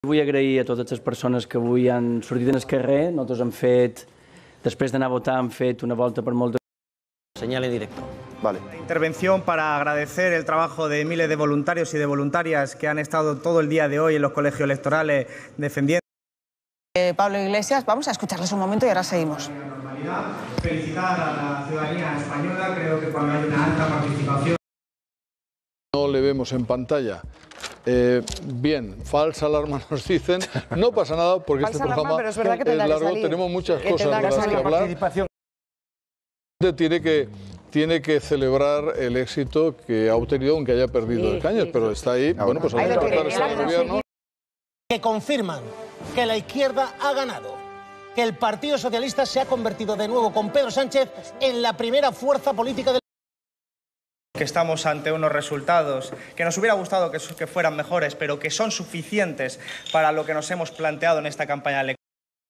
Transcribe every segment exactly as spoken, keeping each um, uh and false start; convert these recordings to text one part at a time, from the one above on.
Vull agrair a totes les persones que avui han sortit en el carrer. Nosaltres hem fet, després d'anar a votar, hem fet una volta per moltes... Señal en directo. Vale. Intervención para agradecer el trabajo de miles de voluntarios y de voluntarias que han estado todo el día de hoy en los colegios electorales defendiendo. Eh, Pablo Iglesias, vamos a escucharles un momento y ahora seguimos. Felicitar a la ciudadanía española, creo que cuando hay una alta participación. No le vemos en pantalla. Eh, bien, falsa alarma nos dicen. No pasa nada porque falsa este alarma, programa pero es, verdad que es largo, que tenemos muchas que cosas de las que hablar. Tiene que, tiene que celebrar el éxito que ha obtenido aunque haya perdido sí, el Cañas, sí, pero sí. Está ahí. Bueno, pues hay que tratar al gobierno. Que confirman que la izquierda ha ganado, que el Partido Socialista se ha convertido de nuevo con Pedro Sánchez en la primera fuerza política del que estamos ante unos resultados que nos hubiera gustado que, que fueran mejores, pero que son suficientes para lo que nos hemos planteado en esta campaña electoral.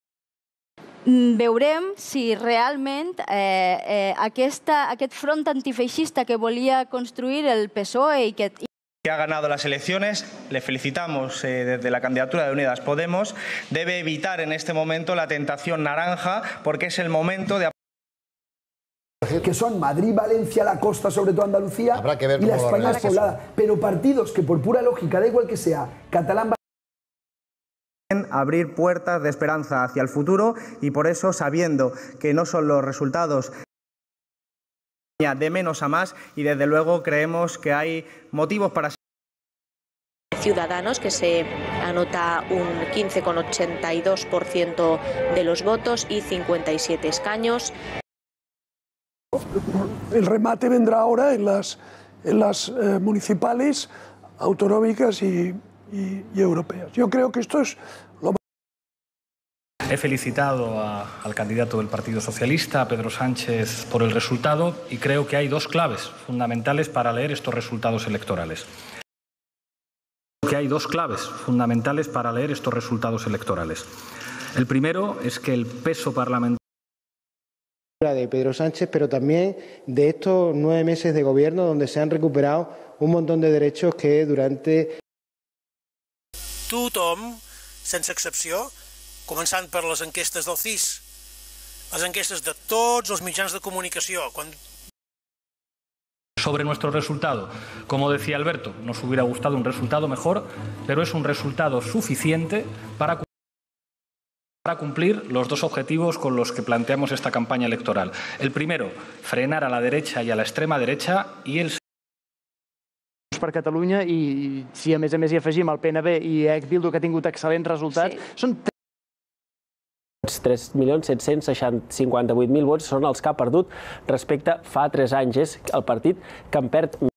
Veurem si realment eh, eh, aquesta, aquest front antifeixista que volia construir el P S O E y que... que ha ganado las elecciones, le felicitamos eh, desde la candidatura de Unidas Podemos, debe evitar en este momento la tentación naranja porque es el momento de... que son Madrid, Valencia, la costa, sobre todo Andalucía, Habrá que ver y la cómo España lo poblada. Pero partidos que por pura lógica, da igual que sea, catalán... abrir puertas de esperanza hacia el futuro y por eso, sabiendo que no son los resultados de menos a más y desde luego creemos que hay motivos para... Ciudadanos, que se anota un quince coma ochenta y dos por ciento de los votos y cincuenta y siete escaños. El remate vendrá ahora en las, en las eh, municipales, autonómicas y, y, y europeas. Yo creo que esto es lo más... He felicitado a, al candidato del Partido Socialista, Pedro Sánchez, por el resultado y creo que hay dos claves fundamentales para leer estos resultados electorales. Que hay dos claves fundamentales para leer estos resultados electorales. El primero es que el peso parlamentario de Pedro Sánchez, pero también de estos nueve meses de gobierno donde se han recuperado un montón de derechos que durante... Tothom, sense excepció, començant per les enquestes del C I S, les enquestes de tots els mitjans de comunicació. Quan... Sobre nuestro resultado, como decía Alberto, nos hubiera gustado un resultado mejor, pero es un resultado suficiente para para cumplir los dos objetivos con los que planteamos esta campaña electoral. El primero, frenar a la derecha y a la extrema derecha, y el per Catalunya, i si a més a més hi afegim el P N B i Ec Bildu, que ha tingut excel·lents resultats, sí. Són tres milions set-cents cinquanta-vuit mil vots són els que ha perdut respecte fa tres anys. És el partit que en perd